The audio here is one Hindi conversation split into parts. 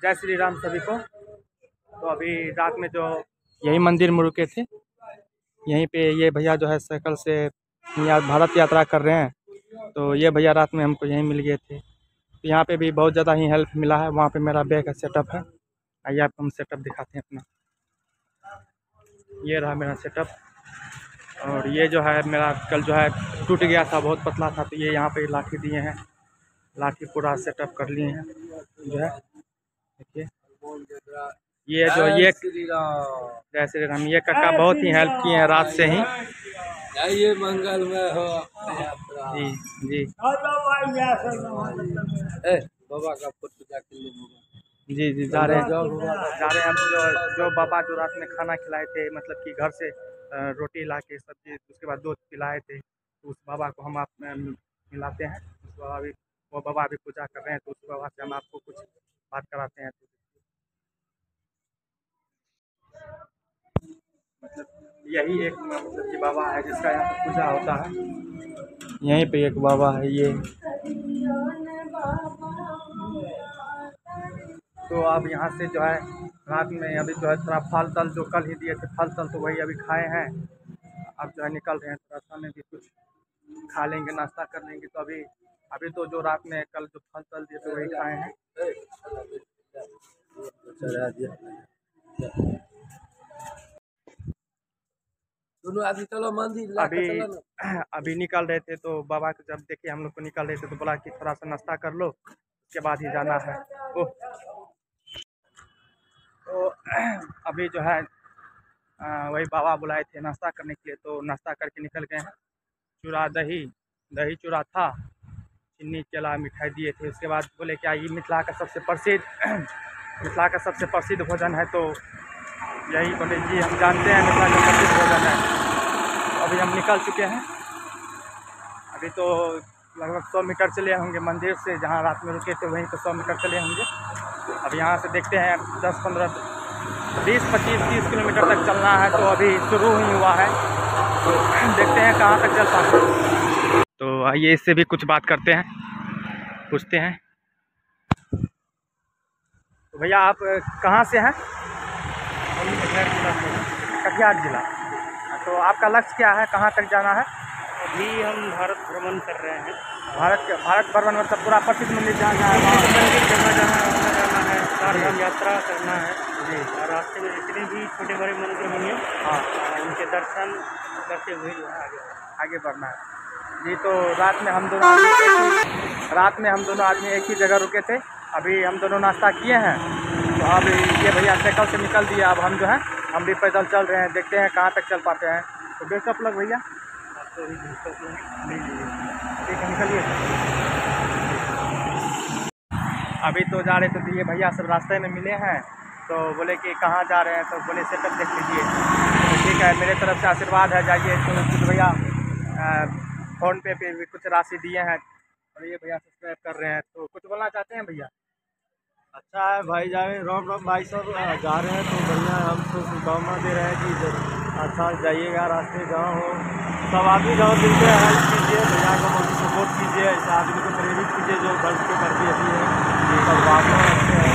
जय श्री राम सभी को। तो अभी रात में जो यही मंदिर में रुके थे, यहीं पे ये भैया जो है साइकिल से भारत यात्रा कर रहे हैं। तो ये भैया रात में हमको यहीं मिल गए थे। तो यहाँ पे भी बहुत ज़्यादा ही हेल्प मिला है। वहाँ पे मेरा बैग का सेटअप है, आइए आपको हम सेटअप दिखाते हैं अपना। ये रहा मेरा सेटअप। और ये जो है मेरा कल जो है टूट गया था, बहुत पतला था, तो ये यहाँ पे लाठी दिए हैं, लाठी पूरा सेटअप कर लिए हैं जो है। देखिए ये जो ये जय श्री राम, ये काका बहुत ही हेल्प किए हैं रात से ही। ये मंगल में हो जी जी बाबा का फोटो जाके जी जी जा रहे हैं हम जो बाबा जो रात में खाना खिलाए थे, मतलब कि घर से रोटी ला के सब्जी, उसके बाद दूध पिलाए थे, तो उस बाबा को हम आप मिलाते हैं। वो बाबा अभी पूजा कर रहे हैं, तो उस बाबा से हम आपको कुछ बात कराते हैं। मतलब यही एक मतलब कि बाबा है जिसका यहाँ पे पूजा होता है। यहीं पे एक बाबा है ये। तो अब यहाँ से जो है रात में अभी जो है थोड़ा फल तल जो कल ही दिए थे फल तल, तो वही अभी खाए हैं। अब जो है निकल रहे हैं, रास्ता में भी कुछ खा लेंगे, नाश्ता कर लेंगे। तो अभी तो जो रात में कल जो फल तल दिए थे वही खाए हैं। दोनों आदमी चलो मंदिर अभी निकल रहे थे, तो बाबा को जब देखे हम लोग को निकल रहे थे, तो बोला कि थोड़ा सा नाश्ता कर लो, उसके बाद ही जाना है। तो अभी जो है वही बाबा बुलाए थे नाश्ता करने के लिए, तो नाश्ता करके निकल गए हैं। चूड़ा दही चूड़ा था, चीनी केला मिठाई दिए थे। उसके बाद बोले क्या ये मिथिला का सबसे प्रसिद्ध भोजन है, तो यही बोले जी हम जानते हैं मिथिला का प्रसिद्ध भोजन है। तो अभी हम निकल चुके हैं। अभी तो लगभग 100 मीटर चले होंगे मंदिर से, जहाँ रात में रुके थे वहीं तो 100 मीटर चले होंगे। अब यहाँ से देखते हैं 10, 15, 20, 25, 30 किलोमीटर तक चलना है। तो अभी शुरू ही हुआ है, तो देखते हैं कहाँ तक चल पाते हैं। तो आइए इससे भी कुछ बात करते हैं, पूछते हैं। तो भैया आप कहाँ से हैं? कटिहार जिला। तो आपका लक्ष्य क्या है, कहाँ तक जाना है? अभी हम भारत भ्रमण कर रहे हैं। भारत भ्रमण मतलब पूरा प्रसिद्ध मंदिर जाना है, मंदिर जगह जाना है, चार धाम यात्रा करना है जी। और रास्ते में जितने भी छोटे बड़े मंदिर होंगे, हाँ, उनके दर्शन करते हुए जो है आगे बढ़ना है जी। तो रात में हम दोनों आदमी एक ही जगह रुके थे। अभी हम दोनों नाश्ता किए हैं, तो अब ये भैया साइकिल से निकल दिया। अब हम जो है हम भी पैदल चल रहे हैं, देखते हैं कहाँ तक चल पाते हैं। तो बेस्ट ऑफ लक भैया। तो ठीक है, निकलिए। अभी तो जा रहे थे, तो ये भैया सब रास्ते में मिले हैं, तो बोले कि कहाँ जा रहे हैं, तो बोले सेटअप देख लीजिए। तो ठीक है, मेरे तरफ से आशीर्वाद है, जाइए। तो कुछ भैया फ़ोन पे भी कुछ राशि दिए हैं, और ये भैया सब्सक्राइब कर रहे हैं। तो कुछ बोलना चाहते हैं भैया? अच्छा है भाई, जा रहे राम राम भाई सब जा रहे हैं, तो बढ़िया। हम तो शुभकामना दे रहे हैं कि अच्छा जाइएगा, रास्ते जहाँ हो सब आदमी जहाँ मिलते हैं हेल्प कीजिए, भैया को बहुत सपोर्ट कीजिए, इस आदमी को प्रेरित कीजिए जो बढ़ के करती रहती है, सब भावना रखते हैं।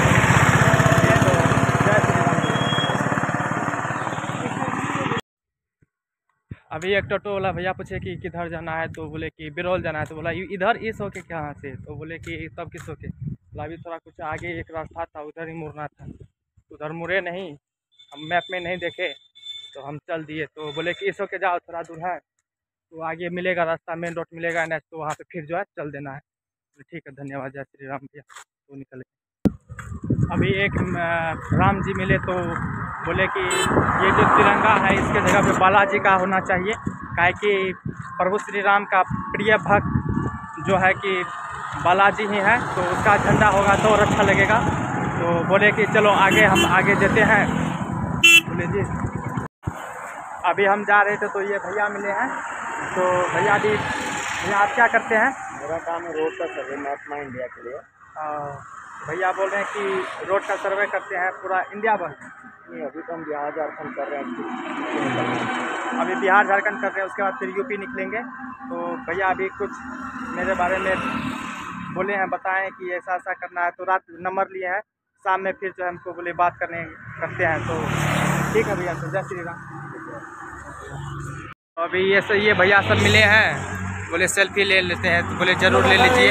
अभी एक टोटो वाला भैया पूछे कि किधर जाना है, तो बोले कि बिरौल जाना है। तो बोला इधर इस होके कहाँ से? तो बोले कि तब किस होके? बोला अभी थोड़ा कुछ आगे एक रास्ता था, उधर ही मुड़ना था। उधर मुड़े नहीं, हम मैप में नहीं देखे, तो हम चल दिए। तो बोले कि इस होके जाओ, थोड़ा दूर है, तो आगे मिलेगा रास्ता, मेन रोड मिलेगा नेक्स्ट, तो वहाँ पे फिर जो है चल देना है। तो ठीक है, धन्यवाद, जय श्री राम भैया। तो निकले। अभी एक राम जी मिले, तो बोले कि ये जो तिरंगा है इसके जगह पे बालाजी का होना चाहिए, काहे कि प्रभु श्री राम का प्रिय भक्त जो है कि बालाजी ही है, तो उसका झंडा होगा तो और अच्छा लगेगा। तो बोले कि चलो हम आगे देते हैं। बोले जी। अभी हम जा रहे थे, तो ये भैया मिले हैं। तो भैया आप क्या करते हैं? मेरा काम है रोड का सर्वे, महात्मा इंडिया के लिए। भैया बोल रहे हैं कि रोड का सर्वे करते हैं पूरा इंडिया भर। नहीं, अभी तो हम बिहार झारखंड कर रहे हैं। अभी बिहार झारखंड कर रहे हैं, उसके बाद फिर यूपी निकलेंगे। तो भैया अभी कुछ मेरे बारे में बोले हैं, बताएं कि ऐसा करना है। तो रात नंबर लिए हैं, शाम में फिर जो है हमको बोले बात करते हैं। तो ठीक है भैया, तो जय श्री राम। तो अभी ये भैया सब मिले हैं, बोले सेल्फी ले लेते हैं, तो बोले ज़रूर ले लीजिए।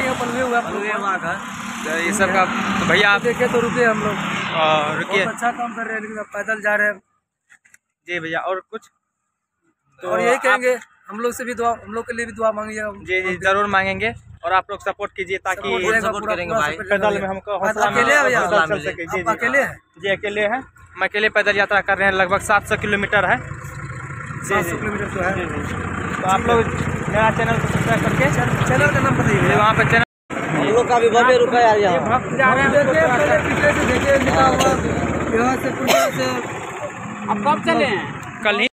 तो ये सब का तो भैया आप देखे तो रुके हम लोग, रुकिए। अच्छा काम कर रहे हैं, लेकिन अब पैदल जा रहे हैं। जी भैया, और कुछ तो और यही कहेंगे, हम लोग से भी दुआ, हम लोग के लिए भी दुआ मांगिएगा। जी जी ज़रूर मांगेंगे, और आप लोग सपोर्ट कीजिए ताकि सपोर्ट करेंगे भाई। पैदल में हमको हौसला अकेले हैं भैया? चल सके। जी अकेले हैं? जी अकेले हैं, हम अकेले पैदल यात्रा कर रहे हैं, लगभग 700 किलोमीटर है। 700 किलोमीटर तो है। तो आप लोग मेरा चैनल को सब्सक्राइब करके चैनल का नाम बताइए। वहाँ पर चैनल हम लोग का भी भव्य रुका यार यहाँ। भक्त जा रहे हैं, पीछे से देखिए लिखा हुआ यहाँ से पूर्णिया से। अब कब चले हैं? कल ही।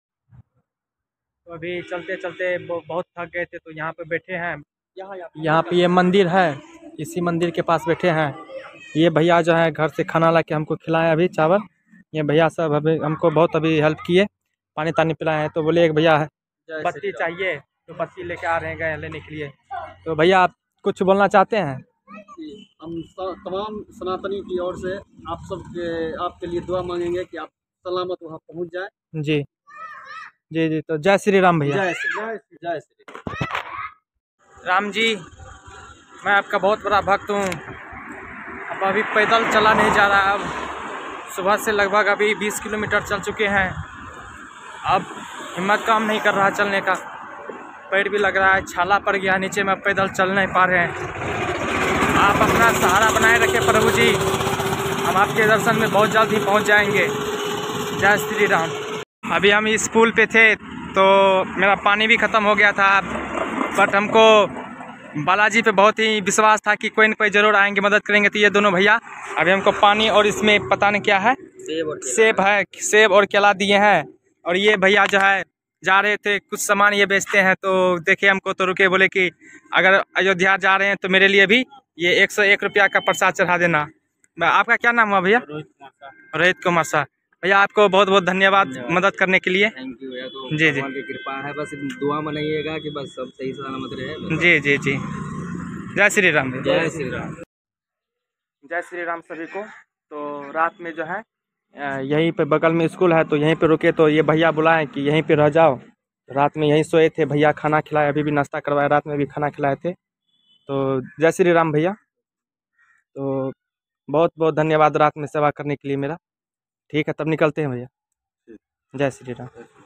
तो अभी चलते चलते बहुत थक गए थे, तो यहाँ पे बैठे हैं। यहाँ पे ये मंदिर है, इसी मंदिर के पास बैठे हैं। ये भैया जो है घर से खाना ला के हमको खिलाए अभी चावल। ये भैया सब अभी हमको बहुत अभी हेल्प किए, पानी तानी पिलाए हैं। तो बोले एक भैया है बत्ती चाहिए, तो बत्ती लेके आ रहे हैं गए लेने के लिए। तो भैया आप कुछ बोलना चाहते हैं? हम तमाम सनातनी की ओर से आप सब आपके लिए दुआ मांगेंगे कि आप सलामत वहाँ पहुँच जाए। जी जी जी। तो जय श्री राम भैया। जय श्री राम जी, मैं आपका बहुत बड़ा भक्त हूँ। अब अभी पैदल चला नहीं जा रहा, अब सुबह से लगभग अभी 20 किलोमीटर चल चुके हैं। अब हिम्मत काम नहीं कर रहा चलने का, पैर भी लग रहा है, छाला पड़ गया नीचे में, पैदल चल नहीं पा रहे हैं। आप अपना सहारा बनाए रखें प्रभु जी, हम आपके दर्शन में बहुत जल्द ही पहुँच जाएंगे। जय श्री राम। अभी हम इस पुल पे थे, तो मेरा पानी भी ख़त्म हो गया था, बट हमको बालाजी पे बहुत ही विश्वास था कि कोई न कोई ज़रूर आएंगे, मदद करेंगे। तो ये दोनों भैया अभी हमको पानी और इसमें पता नहीं क्या है, सेब है, सेब और केला दिए हैं। और ये भैया जो है जा रहे थे, कुछ सामान ये बेचते हैं, तो देखे हमको तो रुके, बोले कि अगर अयोध्या जा रहे हैं तो मेरे लिए भी ये 101 रुपया का प्रसाद चढ़ा देना। आपका क्या नाम हुआ भैया? रोहित कुमार शाह। भैया आपको बहुत बहुत धन्यवाद मदद करने के लिए। थैंक यू भैया। तो जी जी भगवान की कृपा है, बस दुआ मनाइएगा कि बस सब सही सलामत रहे। जी जी जी। जय श्री राम। जय श्री राम। जय श्री राम सभी को। तो रात में जो है यहीं पे बगल में स्कूल है, तो यहीं पे रुके, तो ये भैया बुलाए कि यहीं पे रह जाओ। रात में यहीं सोए थे, भैया खाना खिलाए, अभी भी नाश्ता करवाए, रात में भी खाना खिलाए थे। तो जय श्री राम भैया। तो बहुत बहुत धन्यवाद रात में सेवा करने के लिए मेरा। ठीक है, तब निकलते हैं भैया। जय श्री राम।